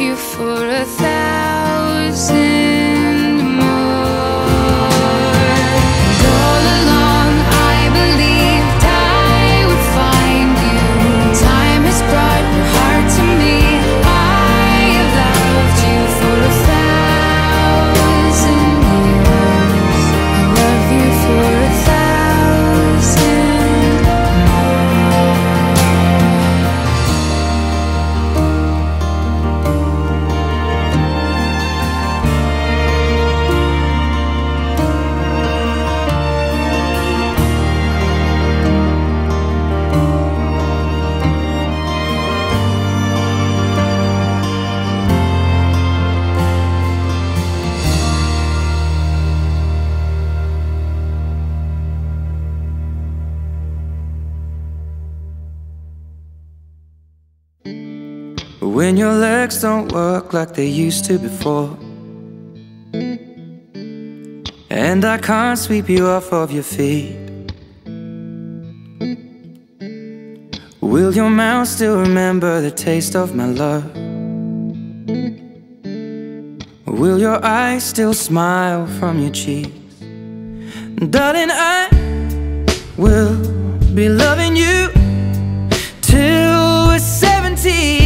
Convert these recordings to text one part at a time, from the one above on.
you for 1,000 more. And all along I believed I would find you. Time has brought your heart to me. I have loved you for 1,000 years. I love you for 1,000 more. When your legs don't work like they used to before, and I can't sweep you off of your feet, will your mouth still remember the taste of my love? Will your eyes still smile from your cheeks? Darling, I will be loving you till we're 70.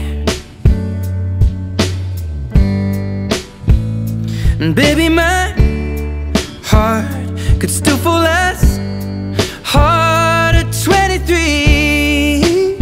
And baby, my heart could still fall as hard at 23.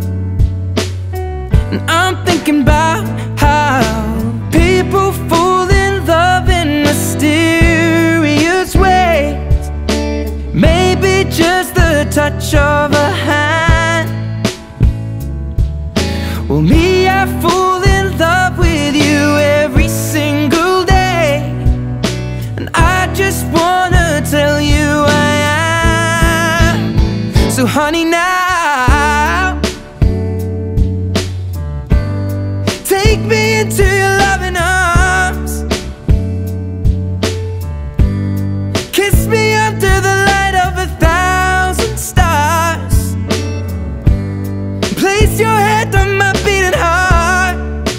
And I'm thinking about how people fall in love in mysterious ways. Maybe just the touch of a hand. Well, me, I fall in love with you every single day. And I just wanna tell you I am. So honey, now take me into your loving arms. Kiss me under the light of 1,000 stars. Place your head on my beating heart.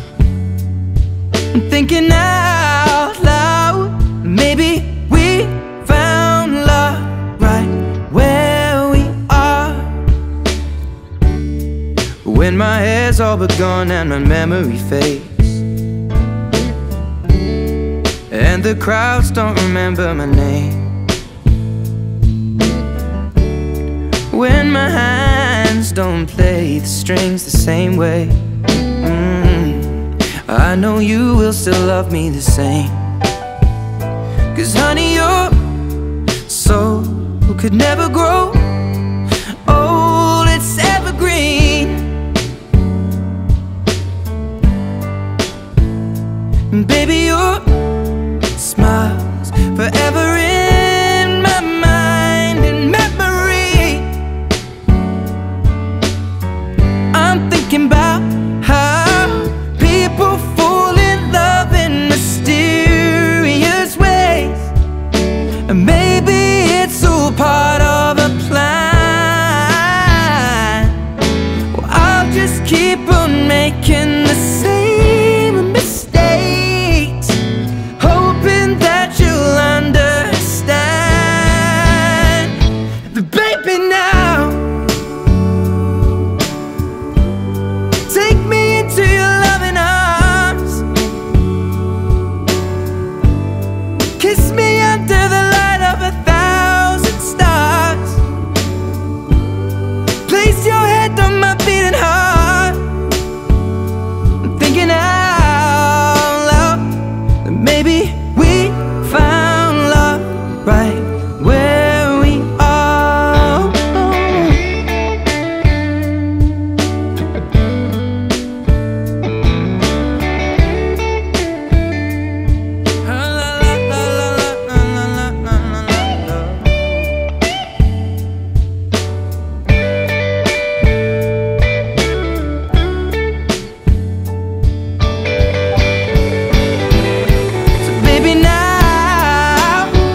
I'm thinking out loud, maybe we found love right where we are. When my hair's all but gone and my memory fades, and the crowds don't remember my name, when my hands don't play the strings the same way, I know you will still love me the same. 'Cause honey, your soul could never grow old, it's evergreen. And baby, your smile's forever in my mind and memory. I'm thinking about how people fall in love in mysterious ways. And maybe it's all part of a plan. Well, I'll just keep on making the same mistakes, hoping that you'll understand. But baby, now take me into your loving arms. Kiss me under the light of 1,000 stars. Place your head on my beating heart. I'm thinking out loud that maybe we found love right where we are. So baby, now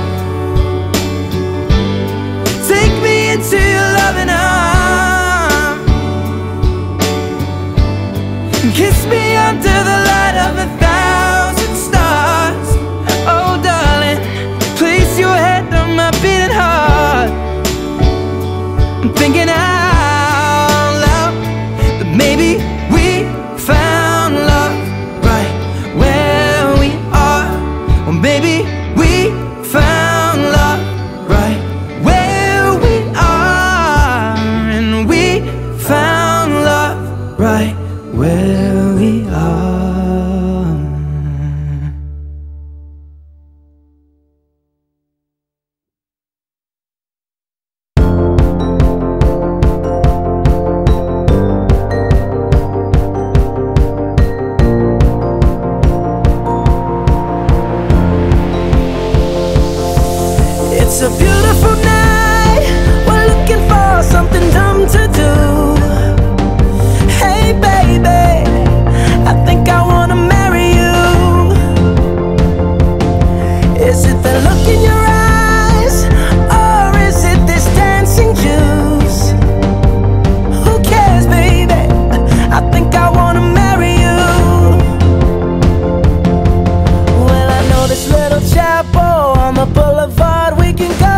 take me into your loving arms. Kiss me under the light out of 1,000 stars. Oh darling, place your head on my beating heart. I'm thinking out loud that maybe we found love right where we are. Or maybe we found love right where we are. And we found love right where we are. It's a beautiful night. We're looking for something dumb to do. Hey baby, I think I wanna marry you. Is it the look in your eyes, or is it this dancing juice? Who cares, baby? I think I wanna marry you. Well, I know this little chapel on the boulevard we can go.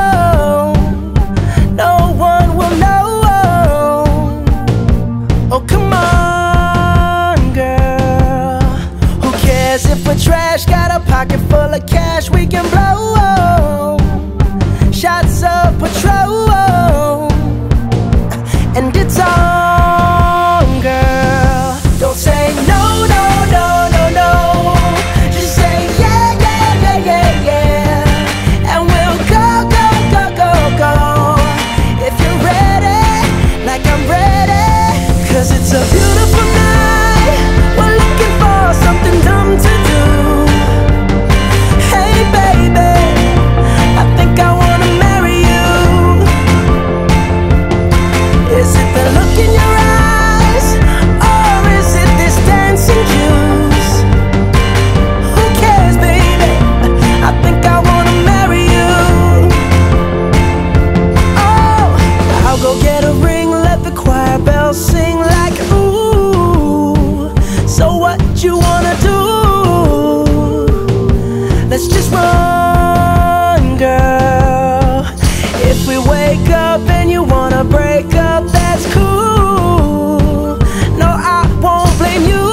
No one will know. Oh, come on, girl. Who cares if we're trash? Got a pocket full of cash we can blow. Shots of Patrol, and it's on, girl. Don't say no, no, no, no, no. Just say yeah, yeah, yeah, yeah, yeah. And we'll go, go, go, go, go. If you're ready, like I'm ready. 'Cause it's a beautiful night. We're looking for something dumb to do. Hey baby, I think I wanna marry you. Is it the look in your eyes, or is it this dancing juice? Who cares, baby? I think I wanna marry you. Oh, I'll go get a ring, let the choir bells sing like ooh. So what you wanna do? Let's just run, girl. If we wake up and you wanna break up, that's cool. No, I won't blame you.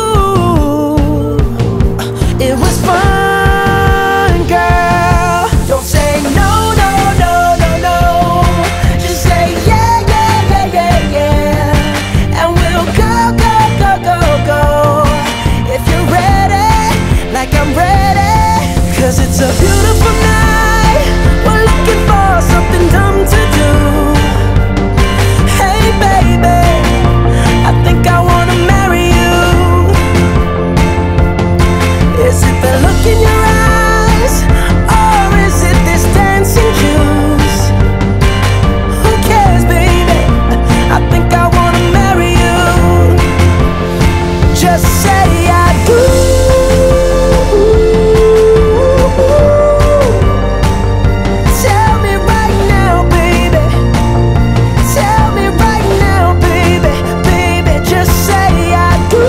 It was fun, girl. Don't say no, no, no, no, no. Just say yeah, yeah, yeah, yeah, yeah. And we'll go, go, go, go, go. If you're ready, like I'm ready. 'Cause it's a beautiful night. We're looking for something dumb to do. Hey baby, I think I wanna marry you. Is it the look in your eyes, or is it this dancing juice? Who cares, baby? I think I wanna marry you. Just say I do. Tell me right now, baby. Tell me right now, baby. Baby, just say I do.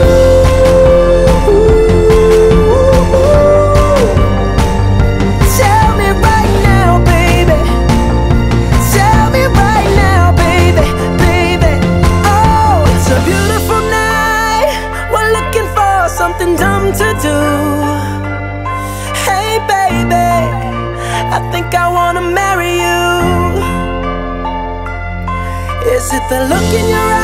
Tell me right now, baby. Tell me right now, baby. Baby, oh, it's a beautiful night. We're looking for something dumb to do. Hey baby, I think I wanna marry you. Is it the look in your eyes?